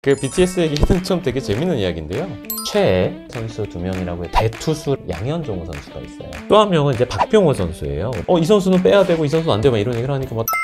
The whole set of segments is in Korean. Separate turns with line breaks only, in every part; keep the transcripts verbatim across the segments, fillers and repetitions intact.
그 비티에스 얘기는 좀 되게 재밌는 이야기인데요. 최애 선수 두 명이라고 해 대투수 양현종우 선수가 있어요. 또 한 명은 이제 박병호 선수예요. 어, 이 선수는 빼야 되고 이 선수는 안 되고 이런 얘기를 하니까 막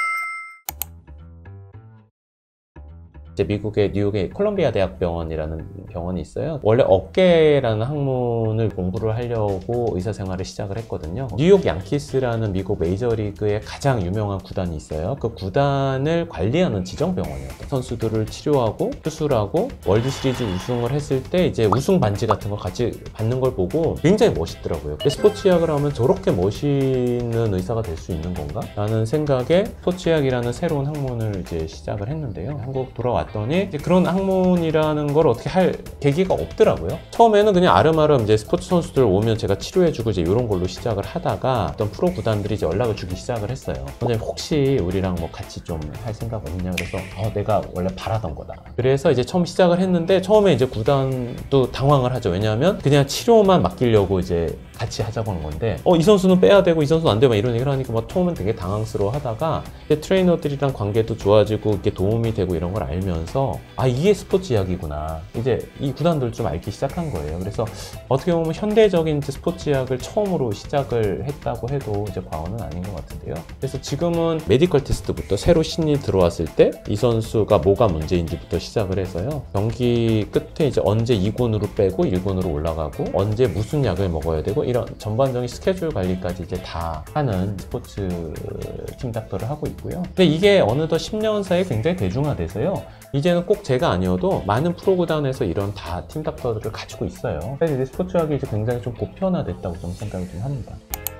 이제 미국의 뉴욕의 콜롬비아 대학병원이라는 병원이 있어요. 원래 어깨라는 학문을 공부를 하려고 의사 생활을 시작을 했거든요. 뉴욕 양키스라는 미국 메이저리그의 가장 유명한 구단이 있어요. 그 구단을 관리하는 지정병원이었던 선수들을 치료하고 수술하고 월드시리즈 우승을 했을 때 이제 우승 반지 같은 거 같이 받는 걸 보고 굉장히 멋있더라고요. 스포츠의학을 하면 저렇게 멋있는 의사가 될 수 있는 건가? 라는 생각에 스포츠의학이라는 새로운 학문을 이제 시작을 했는데요. 한국 돌아왔 더니 이제 그런 학문이라는 걸 어떻게 할 계기가 없더라고요. 처음에는 그냥 아름아름 이제 스포츠 선수들 오면 제가 치료해주고 이제 이런 걸로 시작을 하다가 어떤 프로 구단들이 이제 연락을 주기 시작을 했어요. 선생님 혹시 우리랑 뭐 같이 좀 할 생각 없냐 그래서 어, 내가 원래 바라던 거다. 그래서 이제 처음 시작을 했는데 처음에 이제 구단도 당황을 하죠. 왜냐하면 그냥 치료만 맡기려고 이제 같이 하자고 하는 건데 어, 이 선수는 빼야 되고 이 선수는 안 되고 이런 얘기를 하니까 막 처음엔 되게 당황스러워 하다가 이제 트레이너들이랑 관계도 좋아지고 이렇게 도움이 되고 이런 걸 알면서 아 이게 스포츠 이야기구나 이제 이 구단들 좀 알기 시작한 거예요. 그래서 어떻게 보면 현대적인 스포츠 이야기를 처음으로 시작을 했다고 해도 이제 과언은 아닌 것 같은데요. 그래서 지금은 메디컬 테스트부터 새로 신이 들어왔을 때 이 선수가 뭐가 문제인지부터 시작을 해서요. 경기 끝에 이제 언제 이 군으로 빼고 일 군으로 올라가고 언제 무슨 약을 먹어야 되고 이런 전반적인 스케줄 관리까지 이제 다 하는 스포츠 팀 닥터를 하고 있고요. 근데 이게 어느덧 십 년 사이에 굉장히 대중화돼서요. 이제는 꼭 제가 아니어도 많은 프로구단에서 이런 다 팀 닥터들을 가지고 있어요. 그래서 이제 스포츠학이 이제 굉장히 좀 보편화됐다고 좀 생각이 좀 합니다.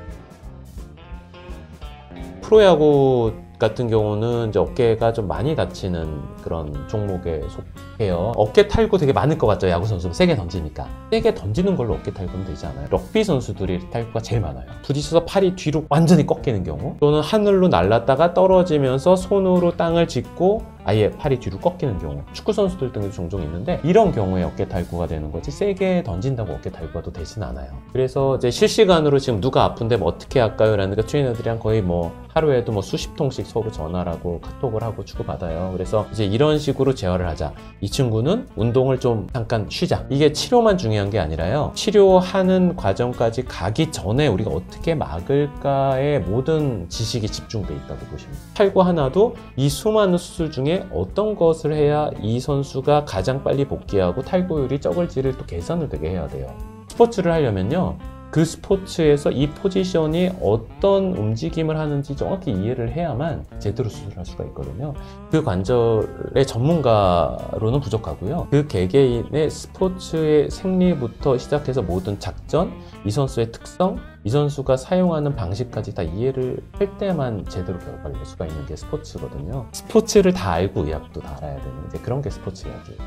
프로야구 같은 경우는 이제 어깨가 좀 많이 다치는 그런 종목에 속해요. 어깨 탈구 되게 많을 것 같죠. 야구 선수 세게 던지니까. 세게 던지는 걸로 어깨 탈구는 되지 않아요. 럭비 선수들이 탈구가 제일 많아요. 부딪혀서 팔이 뒤로 완전히 꺾이는 경우 또는 하늘로 날랐다가 떨어지면서 손으로 땅을 짚고 아예 팔이 뒤로 꺾이는 경우 축구 선수들 등도 종종 있는데 이런 경우에 어깨 탈구가 되는 거지 세게 던진다고 어깨 탈구가 되진 않아요. 그래서 이제 실시간으로 지금 누가 아픈데 뭐 어떻게 할까요? 라는 그 트레이너들이랑 거의 뭐 하루에도 뭐 수십 통씩 서로 전화를 하고 카톡을 하고 주고받아요. 그래서 이제 이런 식으로 재활을 하자. 이 친구는 운동을 좀 잠깐 쉬자. 이게 치료만 중요한 게 아니라요. 치료하는 과정까지 가기 전에 우리가 어떻게 막을까의 모든 지식이 집중돼 있다고 보시면 돼요. 탈구 하나도 이 수많은 수술 중에 어떤 것을 해야 이 선수가 가장 빨리 복귀하고 탈구율이 적을지를 또 계산을 되게 해야 돼요. 스포츠를 하려면요. 그 스포츠에서 이 포지션이 어떤 움직임을 하는지 정확히 이해를 해야만 제대로 수술할 수가 있거든요. 그 관절의 전문가로는 부족하고요. 그 개개인의 스포츠의 생리부터 시작해서 모든 작전, 이 선수의 특성, 이 선수가 사용하는 방식까지 다 이해를 할 때만 제대로 결과를 낼 수가 있는 게 스포츠거든요. 스포츠를 다 알고 의학도 다 알아야 되는 이제 그런 게 스포츠 이야기예요.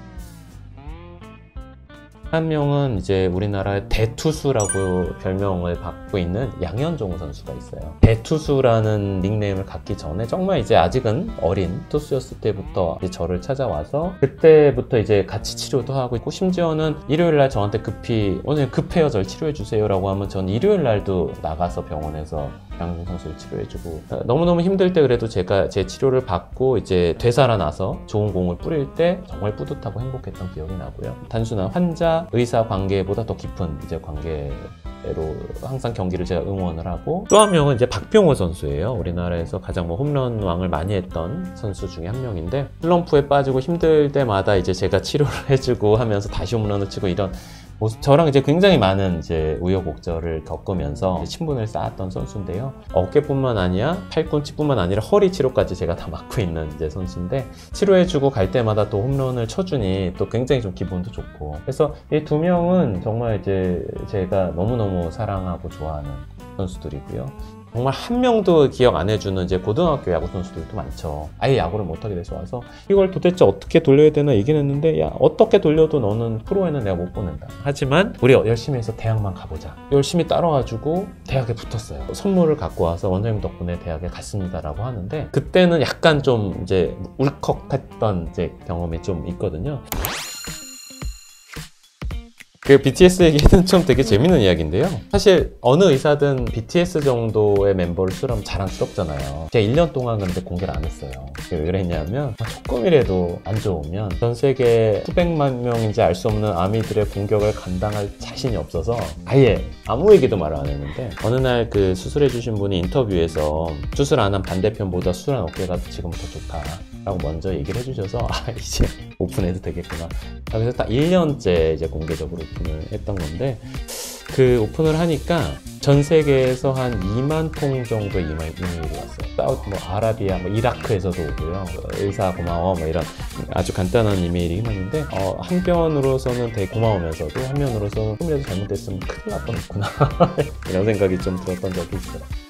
한 명은 이제 우리나라의 대투수라고 별명을 받고 있는 양현종우 선수가 있어요. 대투수라는 닉네임을 갖기 전에 정말 이제 아직은 어린 투수였을 때부터 이제 저를 찾아와서 그때부터 이제 같이 치료도 하고 있고 심지어는 일요일날 저한테 급히 오늘 급해요 절 치료해주세요 라고 하면 전 일요일날도 나가서 병원에서 양현종 선수를 치료해주고 너무너무 힘들 때 그래도 제가 제 치료를 받고 이제 되살아나서 좋은 공을 뿌릴 때 정말 뿌듯하고 행복했던 기억이 나고요. 단순한 환자 의사 관계보다 더 깊은 이제 관계로 항상 경기를 제가 응원을 하고 또 한 명은 이제 박병호 선수예요. 우리나라에서 가장 뭐 홈런 왕을 많이 했던 선수 중에 한 명인데 슬럼프에 빠지고 힘들 때마다 이제 제가 치료를 해주고 하면서 다시 홈런을 치고 이런 모습, 저랑 이제 굉장히 많은 이제 우여곡절을 겪으면서 친분을 쌓았던 선수인데요. 어깨뿐만 아니라 팔꿈치뿐만 아니라 허리 치료까지 제가 다 맡고 있는 이제 선수인데 치료해주고 갈 때마다 또 홈런을 쳐주니 또 굉장히 좀 기분도 좋고 그래서 이 두 명은 정말 이제 제가 너무너무 사랑하고 좋아하는 선수들이고요. 정말 한 명도 기억 안 해주는 이제 고등학교 야구 선수들도 많죠. 아예 야구를 못하게 돼서 와서 이걸 도대체 어떻게 돌려야 되나 얘기는 했는데 야 어떻게 돌려도 너는 프로에는 내가 못 보낸다. 하지만 우리 열심히 해서 대학만 가보자. 열심히 따라와주고 대학에 붙었어요. 선물을 갖고 와서 원장님 덕분에 대학에 갔습니다라고 하는데 그때는 약간 좀 이제 울컥했던 이제 경험이 좀 있거든요. 그 비티에스 얘기는 좀 되게 재밌는 이야기인데요. 사실 어느 의사든 비티에스 정도의 멤버를 수술하면 자랑스럽잖아요. 제가 일 년 동안 근데 공개를 안 했어요. 왜 그랬냐면 조금이라도 안 좋으면 전 세계 수백만 명인지 알 수 없는 아미들의 공격을 감당할 자신이 없어서 아예 아무에게도 말을 안 했는데, 어느 날 그 수술해 주신 분이 인터뷰에서 수술 안 한 반대편보다 수술한 어깨가 지금부터 좋다 라고 먼저 얘기를 해주셔서 아 이제 오픈해도 되겠구나. 그래서 딱 일 년째 이제 공개적으로 오픈을 했던 건데, 그 오픈을 하니까 전 세계에서 한 이만 통 정도의 이메일이 왔어요. 사우디, 뭐 아라비아, 뭐 이라크에서도 오고요. 의사 고마워, 뭐 이런 아주 간단한 이메일이긴 한데, 어, 한편으로서는 되게 고마우면서도 한면으로서는 조금이라도 잘못됐으면 큰일 날 뻔했구나 이런 생각이 좀 들었던 적이 있어요.